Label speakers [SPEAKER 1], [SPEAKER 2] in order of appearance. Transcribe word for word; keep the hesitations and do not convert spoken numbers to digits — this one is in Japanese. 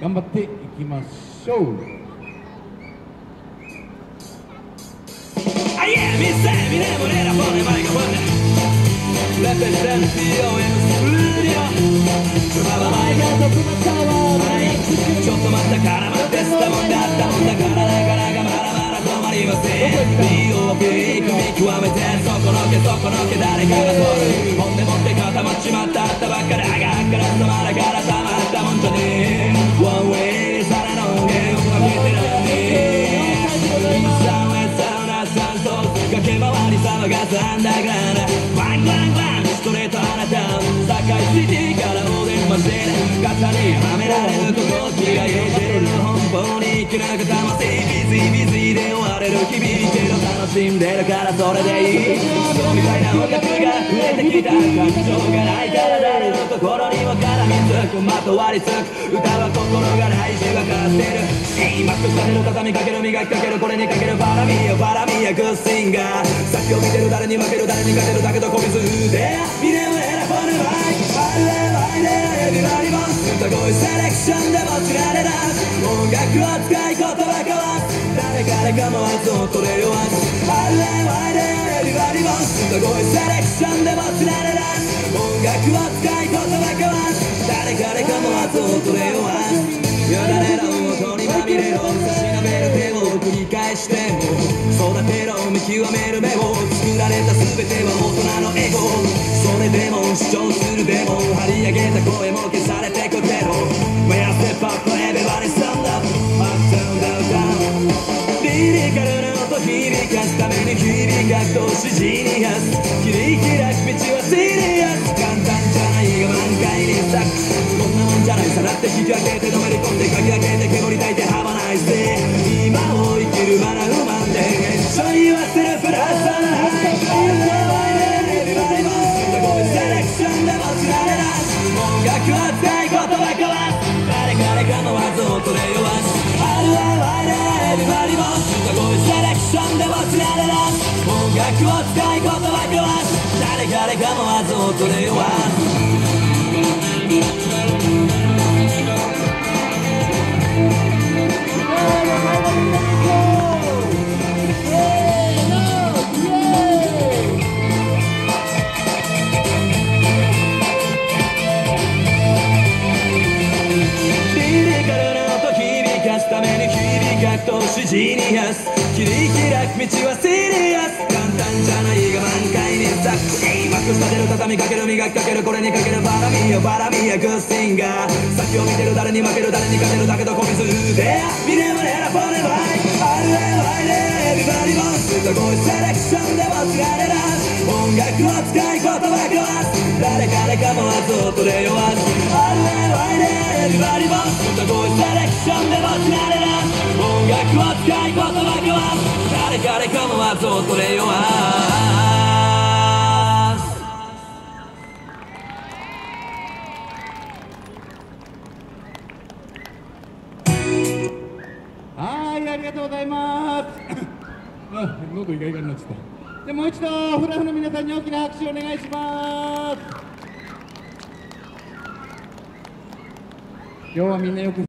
[SPEAKER 1] 頑張っていきましょう。
[SPEAKER 2] Ayer mi semine monera pone mai capone Rappresentio in studio Trovava mai gato come stava mai Ciotto matta cara ma testa mondata Onda cara la cara gamara mara come arriva se Io che mi chiuame te Socco no che socco no che dare cara torre Monte monte kata machi matta Tabacca raga cara samara cara tamatta montane One way sara no che un capite da me駆け回り騒がすアンダーグラウンドバンバンバンストレートあなた境シティからおでんまして肩にはめられるとこ気が入れてる奔放に生き抜く魂ビズビズで追われる日々けど楽しんでるからそれでいいそうみたいな音楽が増えてきた感情がないから誰の心にも絡みつくまとわりつく歌は心がないし分かってるマックスかける畳みかける磨きかけるこれにかけるパラミアパラミアグッシンガー先を見てる誰に負ける誰に勝てるだけどこびずで見れも選ばれないあればいでエビバリボンすごいセレクションでも知られない音楽を使い言葉交わす誰彼構わず恐れ弱すあればいでエビバリボンすごいセレクションでも知られない音楽を使い言葉交わす誰彼構わず恐れ弱すよだれの音にまみれろ差し伸べる手を繰り返しても育てろ見極める目を作られた全ては大人のエゴそれでも主張するでも張り上げた声も消されてくてろ Where step up everybody stand up Up down down down リリカルな音響かすために響かすと指示に発す切り開く道はシリアス簡単じゃないが満開に咲くこんなもんじゃないさらって引き分けてのめり込んでかき分けて煙焚いてハバナイスで今を生きるマナウマンで一緒に言わせるプラスはないエビバディもすごいセレクションでも知られない音楽を使い言葉交わす誰彼構わず恐れ弱すあるあるエビバディもすごいセレクションでも知られない音楽を使い言葉交わす誰彼構わず恐れ弱す指示に発す切り開く道はシリアス簡単じゃないが満開に咲くマックス立てる畳みかける磨きかけるこれにかけるパラミアパラミアグッシンガー先を見てる誰に負ける誰に勝てるだけどこびずで見れも選ばれないあるえばいでエビバディもすごいセレクションでも知られない音楽を使い言葉交わす誰彼構わず恐れ弱すあるえばいでエビバディもすごいセレクションでも知られない音楽を使い言葉交わす誰彼構わず恐れ弱す
[SPEAKER 1] はい、ありがとうございますあ、喉イガイガになっちゃったでもう一度フラフの皆さんに大きな拍手をお願いします今日はみんなよく